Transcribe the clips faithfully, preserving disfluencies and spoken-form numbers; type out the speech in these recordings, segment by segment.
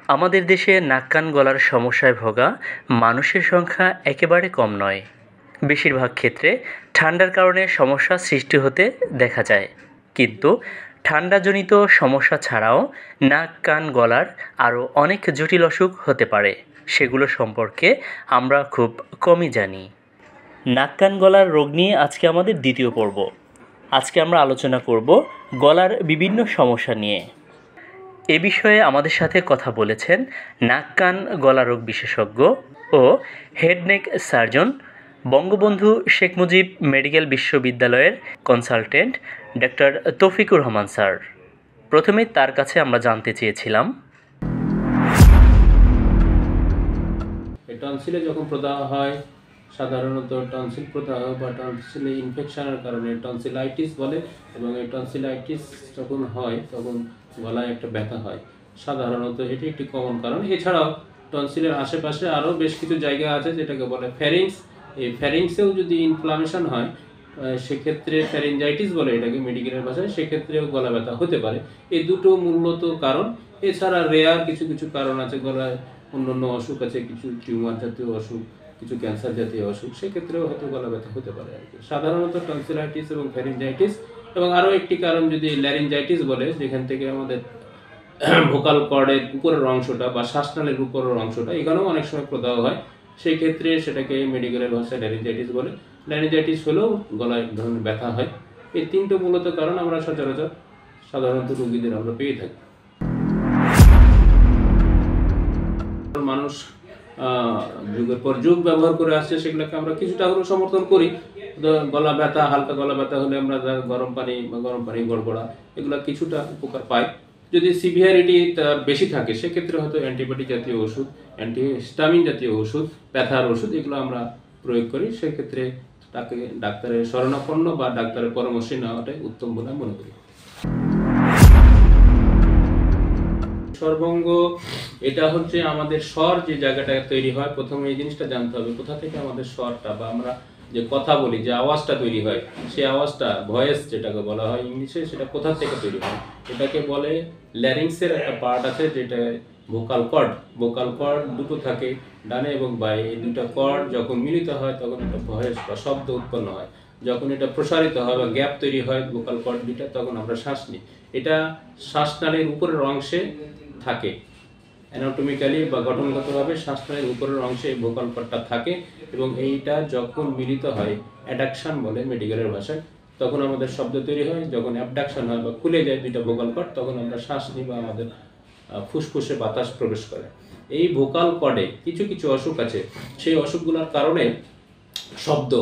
আমাদের দেশে নাক কান গলার সমস্যায় ভোগা মানুষের সংখ্যা একেবারে কম নয়। বেশিরভাগ ক্ষেত্রে ঠান্ডার কারণে সমস্যা সৃষ্টি হতে দেখা যায়, কিন্তু ঠান্ডাজনিত সমস্যা ছাড়াও নাক কান গলার আরও অনেক জটিল অসুখ হতে পারে, সেগুলো সম্পর্কে আমরা খুব কমই জানি। নাক কান গলার রোগ নিয়ে আজকে আমাদের দ্বিতীয় পর্ব। আজকে আমরা আলোচনা করব গলার বিভিন্ন সমস্যা নিয়ে। এ বিষয়ে আমাদের সাথে কথা বলেছেন নাক কান গলা রোগ বিশেষজ্ঞ ও head neck surgeon, Bangabandhu Sheikh Mujib medical বিশ্ববিদ্যালয়ের consultant doctor Toufiqur Rahman sir. প্রথমেই তার কাছে আমরা জানতে চেয়েছিলাম, টনসিলে যখন প্রদাহ হয়, সাধারণত টনসিল প্রদাহ বা টনসিলে ইনফেকশনের কারণে টনসিলাইটিস বলে, এবং এই টনসিলাইটিস যখন হয় তখন গলায় একটা ব্যথা হয়। সাধারণত এটি একটি কমন কারণ। এছাড়াও টনসিলের আশেপাশে আরও বেশ কিছু জায়গা আছে যেটাকে বলে ফ্যারিংস। এই ফ্যারিংসেও যদি ইনফ্লামেশন হয় সেক্ষেত্রে ফ্যারিঞ্জাইটিস বলে এটাকে মেডিকেলের ভাষায়, সেক্ষেত্রেও গলা ব্যথা হতে পারে। এই দুটো মূলত কারণ। এছাড়া রেয়ার কিছু কিছু কারণ আছে, গলায় অন্যান্য অসুখ আছে, কিছু টিউমার জাতীয় অসুখ, কিছু ক্যান্সার জাতীয় অসুখ, সেক্ষেত্রেও হয়তো গলা ব্যথা হতে পারে আর কি। সাধারণত টনসিলাইটিস এবং ফ্যারিঞ্জাইটিস, এবং আরও একটি কারণ যদি ল্যারিঞ্জাইটিস বলে, যেখান থেকে আমাদের ভোকাল কর্ডের উপরের অংশটা বা শ্বাসনালীর উপরের অংশটা, এখানেও অনেক সময় প্রদাহ হয়, সেই ক্ষেত্রে সেটাকে মেডিকেলের ভাষায় ল্যারিঞ্জাইটিস বলে। ল্যারিঞ্জাইটিস হলেও গলায় এক ধরনের ব্যথা হয়। এই তিনটে মূলত কারণ আমরা সচরাচর সাধারণত রোগীদের আমরা পেয়ে থাকি। মানুষ যুগের পর যুগ ব্যবহার করে আসছে, সেগুলোকে আমরা কিছুটা হলেও সমর্থন করি। গলা ব্যথা, হালকা গলা ব্যথা হলে আমরা গরম পানি বা গরম পানি গড়গড়া এগুলো কিছুটা উপকার পাই। যদি সিভিয়ারিটি তার বেশি থাকে সেক্ষেত্রে হয়তো অ্যান্টিবায়োটিক জাতীয় ওষুধ, অ্যান্টিহিস্টামিন জাতীয় ওষুধ, ব্যথার ওষুধ এগুলো আমরা প্রয়োগ করি। সেক্ষেত্রে তাকে ডাক্তারের শরণাপন্ন বা ডাক্তারের পরামর্শ নেওয়াটাই উত্তম বলে মনে করি। স্বরভঙ্গ এটা হচ্ছে আমাদের স্বর যে জায়গাটা তৈরি হয়, প্রথমে এই জিনিসটা জানতে হবে কোথা থেকে আমাদের স্বরটা বা আমরা যে কথা বলি যে আওয়াজটা তৈরি হয়, সেই আওয়াজটা ভয়েস যেটাকে বলা হয় ইংলিশে, সেটা কোথা থেকে তৈরি হয়। এটাকে বলে ল্যারিংসের একটা পার্ট আছে যেটা ভোকাল কর্ড। ভোকাল কর্ড দুটো থাকে, ডানে এবং বাঁয়ে। এই দুটো কর্ড যখন মিলিত হয় তখন একটা ভয়েস বা শব্দ উৎপন্ন হয়। যখন এটা প্রসারিত হয় বা গ্যাপ তৈরি হয় ভোকাল কর্ড দুটা, তখন আমরা শ্বাস নিই। এটা শ্বাসনালীর উপরের অংশে থাকে, অ্যানাটমিক্যালি বা গঠনগতভাবে শ্বাসনালীর উপরের অংশে এই ভোকাল কর্ডটা থাকে, এবং এইটা যখন মিলিত হয়, অ্যাডাকশন বলে মেডিকেলের ভাষায়, তখন আমাদের শব্দ তৈরি হয়। যখন অ্যাবডাকশন হয় বা খুলে যায় দুইটা ভোকাল কর্ড, তখন আমরা শ্বাস নিই বা আমাদের ফুসফুসে বাতাস প্রবেশ করে। এই ভোকাল কর্ডে কিছু কিছু অসুখ আছে, সেই অসুখগুলোর কারণে শব্দ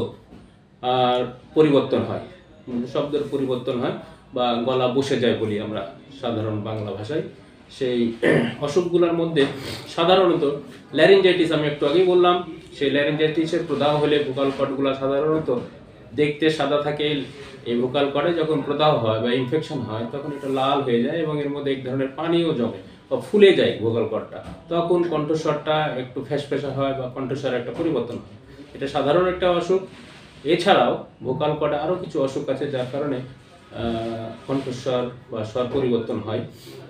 আর পরিবর্তন হয়, শব্দের পরিবর্তন হয় বা গলা বসে যায় বলি আমরা সাধারণ বাংলা ভাষায়। সেই অসুখগুলোর মধ্যে সাধারণত ল্যারিঞ্জাইটিস, আমি একটু আগেই বললাম, সেই ল্যারিঞ্জাইটিসের প্রদাহ হলে ভোকাল কর্ডগুলো সাধারণত দেখতে সাদা থাকে। এই ভোকাল কর্ডে যখন প্রদাহ হয় বা ইনফেকশন হয় তখন এটা লাল হয়ে যায় এবং এর মধ্যে এক ধরনের পানিও জমে বা ফুলে যায় ভোকাল কর্ডটা। তখন কণ্ঠস্বরটা একটু ফ্যাসফ্যাসা হয় বা কণ্ঠস্বরের একটা পরিবর্তন হয়। এটা সাধারণ একটা অসুখ। এছাড়াও ভোকাল কর্ডে আরও কিছু অসুখ আছে যার কারণে কণ্ঠস্বর বা স্বর পরিবর্তন হয়।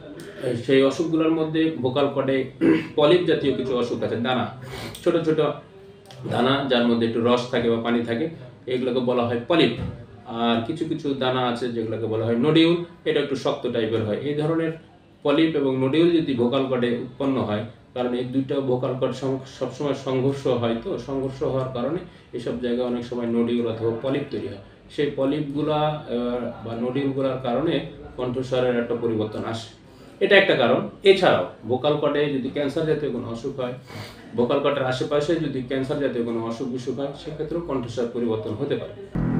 সেই অসুখগুলোর মধ্যে ভোকাল কর্ডে পলিপ জাতীয় কিছু অসুখ আছে, দানা, ছোট ছোট দানা যার মধ্যে একটু রস থাকে বা পানি থাকে, এগুলোকে বলা হয় পলিপ। আর কিছু কিছু দানা আছে যেগুলোকে বলা হয় নোডিউল, এটা একটু শক্ত টাইপের হয়। এই ধরনের পলিপ এবং নোডিউল যদি ভোকাল কর্ডে উৎপন্ন হয়, কারণ এই দুইটা ভোকাল কর্ড সবসময় সংঘর্ষ হয়, তো সংঘর্ষ হওয়ার কারণে এসব জায়গায় অনেক সময় নোডিউল অথবা পলিপ তৈরি হয়। সেই পলিপগুলা বা নোডিউলগুলোর কারণে কণ্ঠস্বরের একটা পরিবর্তন আসে, এটা একটা কারণ। এছাড়াও ভোকাল কর্ডে যদি ক্যান্সার জাতীয় কোনো অসুখ হয়, ভোকাল কর্ডের আশেপাশে যদি ক্যান্সার জাতীয় কোনো অসুখ বিসুখ হয়, সেক্ষেত্রেও কণ্ঠস্বর পরিবর্তন হতে পারে।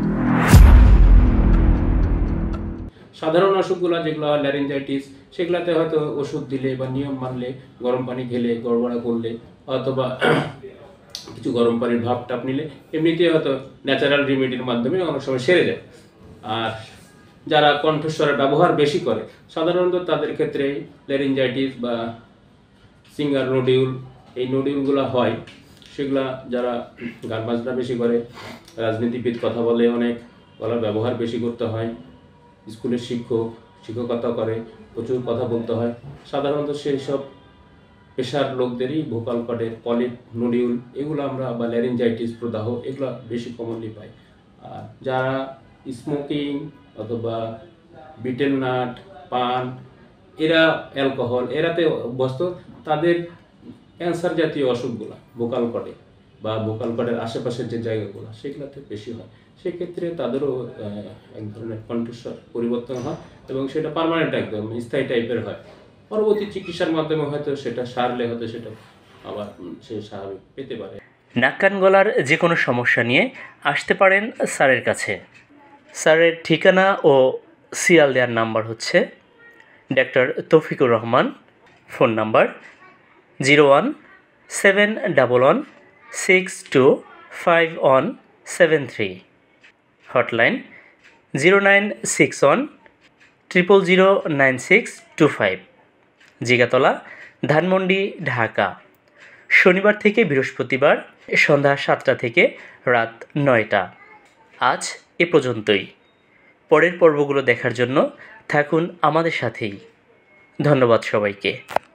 সাধারণ অসুখগুলো যেগুলো হয় ল্যারিঞ্জাইটিস, সেগুলোতে হয়তো ওষুধ দিলে বা নিয়ম মানলে, গরম পানি খেলে, গড়গড়া করলে, অথবা কিছু গরম পানির ভাপ টাপ নিলে এমনিতে হয়তো ন্যাচারাল রেমেডির মাধ্যমে অনেক সময় সেরে যায়। আর যারা কণ্ঠস্বরের ব্যবহার বেশি করে সাধারণত তাদের ক্ষেত্রে ল্যারিঞ্জাইটিস বা সিঙ্গার নোডিউল, এই নোডিউলগুলো হয়। সেগুলা যারা গান বাজনা বেশি করে, রাজনীতিবিদ, কথা বলে অনেক, গলার ব্যবহার বেশি করতে হয়, স্কুলের শিক্ষক শিক্ষকতা করে, প্রচুর কথা বলতে হয়, সাধারণত সেই সব পেশার লোকদেরই ভোকাল কর্ডের পলিপ নোডিউল এগুলো আমরা বা ল্যারিঞ্জাইটিস প্রদাহ এগুলো বেশি কমনলি পাই। আর যারা স্মোকিং অথবা বিটেল নাট, পান, এরা অ্যালকোহল এরাতে অভ্যস্ত, তাদের ক্যান্সার জাতীয় অসুখগুলো ভোকাল কর্ডে বা ভোকাল কর্ডের আশেপাশের যে জায়গাগুলো সেগুলোতে বেশি হয়। সেক্ষেত্রে তাদেরও এক ধরনের কণ্ঠস্বর পরিবর্তন হয় এবং সেটা পার্মানেন্ট একদম স্থায়ী টাইপের হয়। পরবর্তী চিকিৎসার মাধ্যমে হয়তো সেটা সারলে হয়তো সেটা আবার সে স্বাভাবিক পেতে পারে। নাক কান গলার যে কোনো সমস্যা নিয়ে আসতে পারেন স্যারের কাছে। স্যারের ঠিকানা ও সিরিয়াল দেওয়ার নাম্বার হচ্ছে doctor Toufiqur Rahman, phone number zero one seven double one six two five one seven three, hotline zero nine six one triple zero nine six two five, Jigatola, Dhanmondi, Dhaka. শনিবার থেকে বৃহস্পতিবার সন্ধ্যা সাতটা থেকে রাত নয়টা। আজ এ পর্যন্তই। পরের পর্বগুলো দেখার জন্য থাকুন আমাদের সাথেই। ধন্যবাদ সবাইকে।